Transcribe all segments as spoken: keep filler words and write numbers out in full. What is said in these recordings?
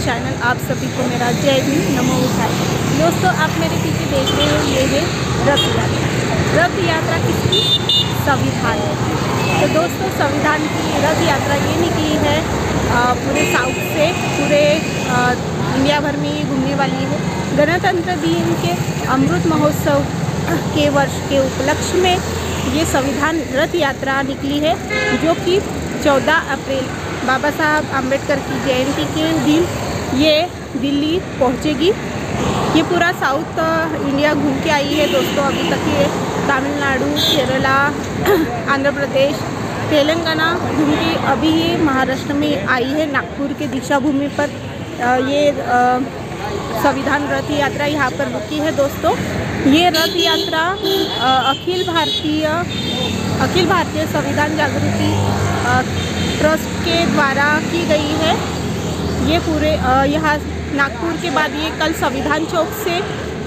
Channel. आप सभी को मेरा जय हिंद, नमो बुद्धाय। दोस्तों, आप मेरे पीछे देख रहे हो, ये है रथ यात्रा। रथ यात्रा किसकी? संविधान। तो दोस्तों, संविधान की रथ यात्रा ये निकली है आ, पूरे साउथ से, पूरे आ, इंडिया भर में ये घूमने वाली है। गणतंत्र दिन के अमृत महोत्सव के वर्ष के उपलक्ष्य में ये संविधान रथ यात्रा निकली है, जो कि चौदह अप्रैल बाबा साहब आम्बेडकर की जयंती के दिन ये दिल्ली पहुंचेगी। ये पूरा साउथ इंडिया घूम के आई है दोस्तों। अभी तक ये तमिलनाडु, केरला, आंध्र प्रदेश, तेलंगाना घूम के अभी ये महाराष्ट्र में आई है। नागपुर के दीक्षा भूमि पर ये संविधान रथ यात्रा यहाँ पर रुकी है दोस्तों। ये रथ यात्रा अखिल भारतीय अखिल भारतीय संविधान जागृति ट्रस्ट के द्वारा की गई है। ये पूरे यहाँ नागपुर के बाद ये कल संविधान चौक से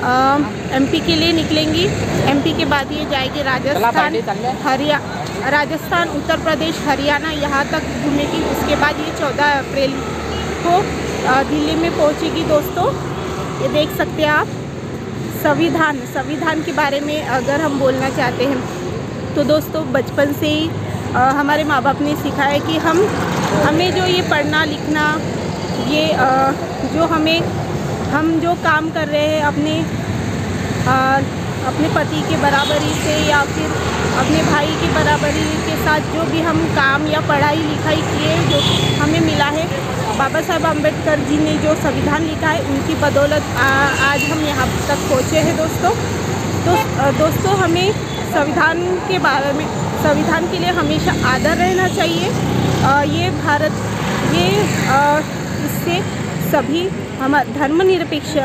एमपी के लिए निकलेंगी। एमपी के बाद ये जाएगी राजस्थान, हरियाणा, राजस्थान, उत्तर प्रदेश, हरियाणा, यहाँ तक घूमेगी। उसके बाद ये चौदह अप्रैल को दिल्ली में पहुँचेगी दोस्तों। ये देख सकते हैं आप। संविधान संविधान के बारे में अगर हम बोलना चाहते हैं तो दोस्तों, बचपन से ही आ, हमारे माँ बाप ने सिखाया कि हम हमें जो ये पढ़ना लिखना, ये आ, जो हमें हम जो काम कर रहे हैं अपने आ, अपने पति के बराबरी से या फिर अपने भाई की बराबरी के साथ जो भी हम काम या पढ़ाई लिखाई किए, जो हमें मिला है, बाबा साहब आम्बेडकर जी ने जो संविधान लिखा है, उनकी बदौलत आ, आज हम यहाँ तक पहुँचे हैं दोस्तों। तो दोस्तों, हमें संविधान के बारे में संविधान के लिए हमेशा आदर रहना चाहिए। आ, ये भारत ये आ, इससे सभी हम धर्मनिरपेक्ष,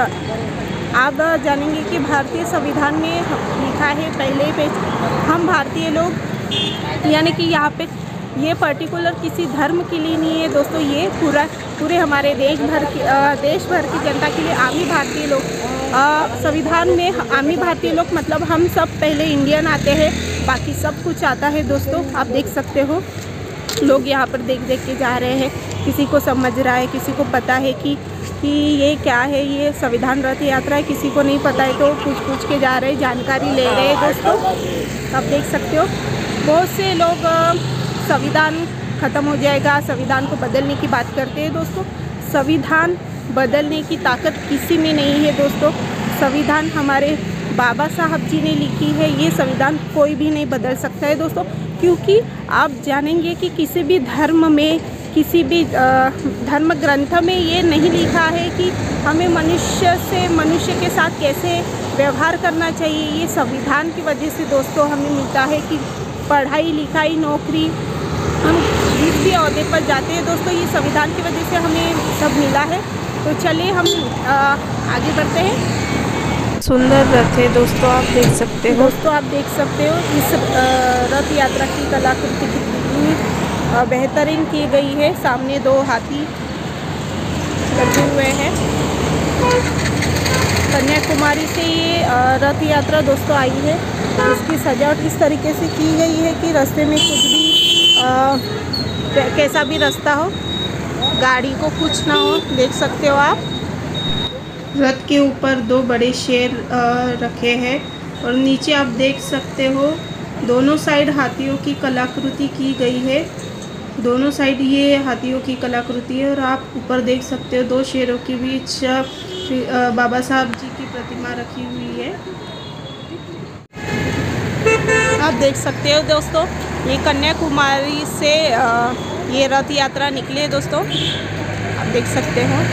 आप जानेंगे कि भारतीय संविधान में लिखा है पहले पेज, हम भारतीय लोग, यानी कि यहाँ पे ये पर्टिकुलर किसी धर्म के लिए नहीं है दोस्तों। ये पूरा पूरे हमारे देश भर की देश भर की जनता के लिए आमी भारतीय लोग, संविधान में आमी भारतीय लोग मतलब हम सब पहले इंडियन आते हैं, बाकी सब कुछ आता है दोस्तों। आप देख सकते हो, लोग यहाँ पर देख देख के जा रहे हैं। किसी को समझ रहा है, किसी को पता है कि कि ये क्या है, ये संविधान रथ यात्रा है। किसी को नहीं पता है तो पूछ पूछ के जा रहे हैं, जानकारी ले रहे हैं दोस्तों। आप देख सकते हो, बहुत से लोग संविधान ख़त्म हो जाएगा, संविधान को बदलने की बात करते हैं दोस्तों। संविधान बदलने की ताकत किसी में नहीं है दोस्तों। संविधान हमारे बाबा साहब जी ने लिखी है, ये संविधान कोई भी नहीं बदल सकता है दोस्तों। क्योंकि आप जानेंगे कि किसी भी धर्म में, किसी भी धर्म ग्रंथ में ये नहीं लिखा है कि हमें मनुष्य से मनुष्य के साथ कैसे व्यवहार करना चाहिए। ये संविधान की वजह से दोस्तों हमें मिलता है कि पढ़ाई लिखाई, नौकरी, हम जिस भी ओहदे पर जाते हैं दोस्तों, ये संविधान की वजह से हमें सब मिला है। तो चलिए हम आ, आगे बढ़ते हैं। सुंदर रथ है दोस्तों, आप देख सकते हो। दोस्तों, आप देख सकते हो इस रथ यात्रा की कलाकृति कितनी बेहतरीन की गई है। सामने दो हाथी लगे हुए हैं। कन्याकुमारी से ये रथ यात्रा दोस्तों आई है। इसकी सजावट इस तरीके से की गई है कि रास्ते में कुछ भी आ, कैसा भी रास्ता हो, गाड़ी को कुछ ना हो। देख सकते हो आप, रथ के ऊपर दो बड़े शेर आ, रखे हैं और नीचे आप देख सकते हो दोनों साइड हाथियों की कलाकृति की गई है। दोनों साइड ये हाथियों की कलाकृति है और आप ऊपर देख सकते हो दो शेरों के बीच बाबा साहब जी की प्रतिमा रखी हुई है। आप देख सकते हो दोस्तों, ये कन्याकुमारी से ये रथ यात्रा निकली है दोस्तों। आप देख सकते हो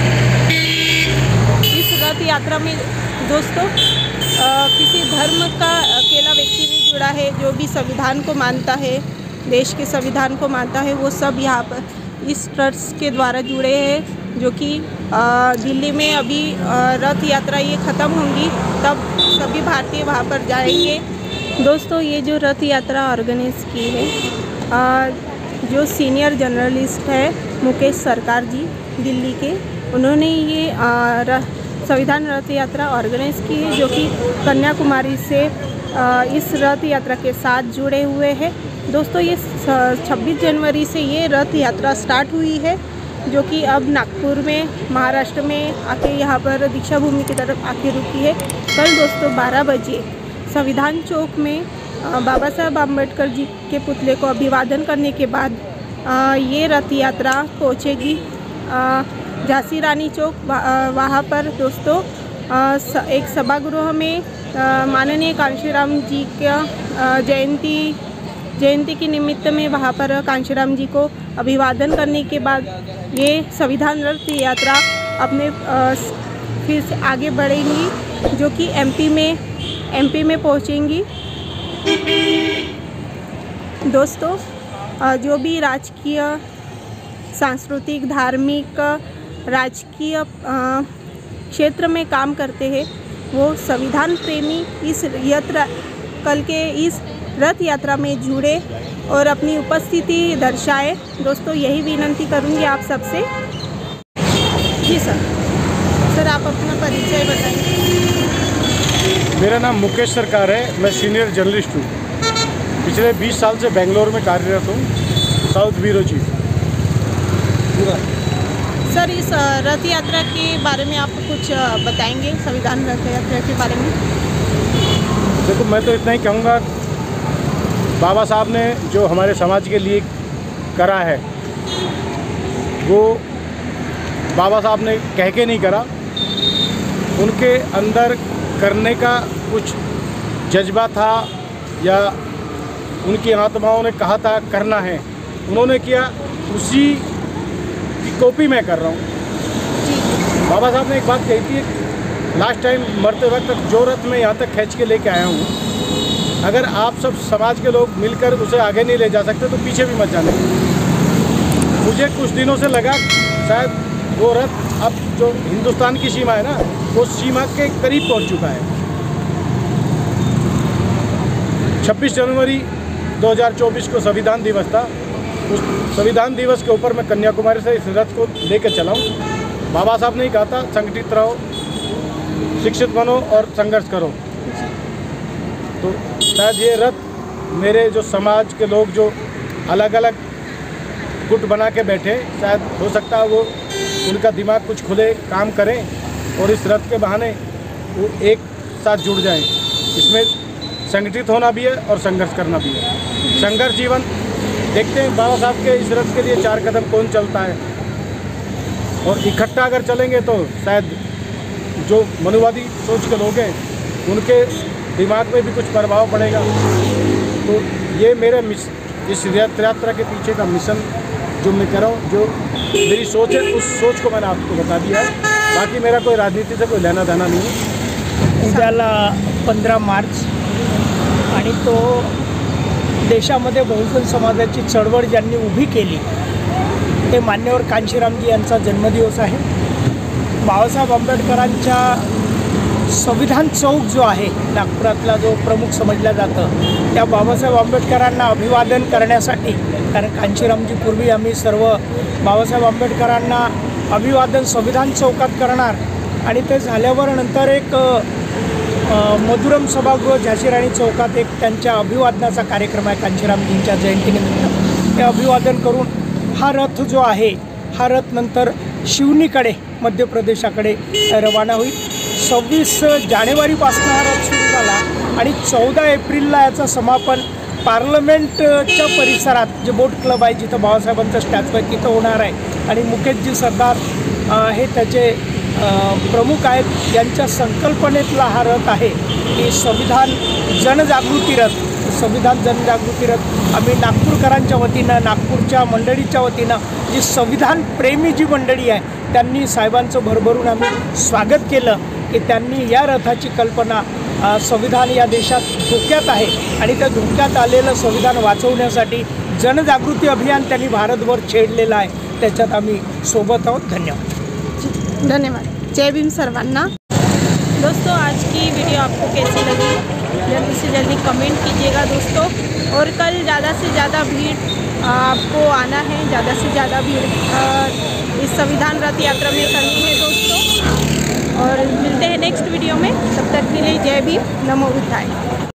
इस रथ यात्रा में दोस्तों आ, किसी धर्म का अकेला व्यक्ति नहीं जुड़ा है। जो भी संविधान को मानता है, देश के संविधान को मानता है, वो सब यहाँ पर इस ट्रस्ट के द्वारा जुड़े हैं। जो कि दिल्ली में अभी आ, रथ यात्रा ये ख़त्म होंगी, तब सभी भारतीय वहाँ पर जाएंगे दोस्तों। ये जो रथ यात्रा ऑर्गेनाइज की है, आ, जो सीनियर जर्नलिस्ट है मुकेश सरकार जी दिल्ली के, उन्होंने ये आ, संविधान रथ यात्रा ऑर्गेनाइज की है, जो कि कन्याकुमारी से आ, इस रथ यात्रा के साथ जुड़े हुए हैं दोस्तों। ये छब्बीस जनवरी से ये रथ यात्रा स्टार्ट हुई है जो कि अब नागपुर में महाराष्ट्र में आके यहाँ पर दीक्षा भूमि की तरफ आके रुकी है। कल दोस्तों बारह बजे संविधान चौक में बाबा साहब आम्बेडकर जी के पुतले को अभिवादन करने के बाद ये रथ यात्रा पहुँचेगी झांसी रानी चौक। वहाँ पर दोस्तों एक सभागृह में माननीय कांशीराम जी का जयंती जयंती के निमित्त में वहाँ पर कांशीराम जी को अभिवादन करने के बाद ये संविधान रथ यात्रा अपने फिर से आगे बढ़ेंगी, जो कि एमपी में एमपी में पहुँचेंगी। दोस्तों जो भी राजकीय, सांस्कृतिक, धार्मिक, राजकीय क्षेत्र में काम करते हैं वो संविधान प्रेमी इस यात्रा कल के इस रथ यात्रा में जुड़े और अपनी उपस्थिति दर्शाए। दोस्तों यही विनती करूंगी आप सबसे। जी सर सर आप अपना परिचय बताइए। मेरा नाम मुकेश सरकार है, मैं सीनियर जर्नलिस्ट हूँ। पिछले बीस साल से बेंगलोर में कार्यरत हूँ, साउथ ब्यूरो चीफ। सर इस रथ यात्रा के बारे में आप कुछ बताएंगे, संविधान रथ यात्रा के बारे में? देखो मैं तो इतना ही कहूँगा, बाबा साहब ने जो हमारे समाज के लिए करा है वो बाबा साहब ने कह के नहीं करा, उनके अंदर करने का कुछ जज्बा था या उनकी आत्माओं ने कहा था करना है, उन्होंने किया, उसी की कॉपी मैं कर रहा हूँ। बाबा साहब ने एक बात कही थी, लास्ट टाइम मरते वक्त जो रथ मैं यहाँ तक खींच के लेके आया हूँ, अगर आप सब समाज के लोग मिलकर उसे आगे नहीं ले जा सकते तो पीछे भी मत जाने। मुझे कुछ दिनों से लगा शायद वो रथ अब जो हिंदुस्तान की सीमा है ना, वो सीमा के करीब पहुंच चुका है। छब्बीस जनवरी दो हज़ार चौबीस को संविधान दिवस था। उस संविधान दिवस के ऊपर मैं कन्याकुमारी से इस रथ को लेकर चला हूँ। बाबा साहब ने ही कहा था, संगठित रहो, शिक्षित बनो और संघर्ष करो। तो शायद ये रथ मेरे जो समाज के लोग जो अलग अलग गुट बना के बैठे, शायद हो सकता है वो उनका दिमाग कुछ खुले, काम करें और इस रथ के बहाने वो एक साथ जुड़ जाएं। इसमें संगठित होना भी है और संघर्ष करना भी है। संघर्ष जीवन देखते हैं, बाबा साहब के इस रथ के लिए चार कदम कौन चलता है, और इकट्ठा अगर चलेंगे तो शायद जो मनुवादी सोच के लोग हैं उनके दिमाग में भी कुछ प्रभाव पड़ेगा। तो ये मेरे इस रथ यात्रा के पीछे का मिशन जो मैं कर रहा हूँ, जो मेरी सोच है, उस सोच को मैंने आपको बता दिया है। बाकी मेरा कोई राजनीति से कोई लेना देना नहीं है। उद्याला पंधरा मार्च आणि तो देशामध्ये बहुजन समाजाची चळवळ ज्यांनी उभी केली ते मान्यवर कांशीरामजी यांचा जन्मदिवस आहे। बाबासाहेब आंबेडकरांच्या संविधान चौक जो आहे नागपुरातला, जो प्रमुख समजला जातं, त्या बाबासाहेब आंबेडकरांना अभिवादन करण्यासाठी, कारण कांशीरामजी पूर्वी आम्ही सर्व बाबासाहेब आंबेडकरांना अभिवादन संविधान चौकात करणार आणि ते झाल्यावर नंतर एक मधुरम सभागृह झांसी राणी चौकात एक त्यांच्या अभिवादनाचा कार्यक्रम आहे कांशीरामजींच्या जयंतीनिमित्त। ते अभिवादन करून हा रथ जो आहे, हा रथ नंतर शिवनीकडे मध्य प्रदेशाकडे रवाना होईल। सव्वीस जानेवारीपासून हा रथ सुरू झाला आणि चौदा एप्रिलला याचं समापन पार्लमेंटच्या परिसरात जे बोट क्लब आहे, जिथं बाबासाहेबांचं स्टॅच्यू आहे, तिथं होणार आहे। आणि मुकेशजी सरदार हे त्याचे प्रमुख आहेत, यांच्या संकल्पनेतला हा रथ आहे की संविधान जनजागृती रथ। संविधान जनजागृती रथ आम्ही नागपूरकरांच्या वतीनं, नागपूरच्या मंडळीच्या वतीनं, जी संविधान प्रेमी जी मंडळी आहे त्यांनी साहेबांचं भरभरून आम्ही स्वागत केलं की त्यांनी या रथाची कल्पना, संविधान या देशात धोक्यात आहे आणि त्या धोक्यात आलेलं संविधान वाचवण्यासाठी जनजागृती अभियान त्यांनी भारतभर छेडलेलं आहे। त्याच्यात आम्ही सोबत आहोत। धन्यवाद। धन्यवाद। जय भीम सर्वांना। दोस्तों आज की वीडियो आपको कैसी लगी जल्दी से जल्दी कमेंट कीजिएगा दोस्तों, और कल ज़्यादा से ज़्यादा भीड़ आपको आना है, ज़्यादा से ज़्यादा भीड़ इस संविधान रथ यात्रा में करनी है दोस्तों। और मिलते हैं नेक्स्ट वीडियो में, तब तक के लिए जय भीम, नमो बुद्धाय।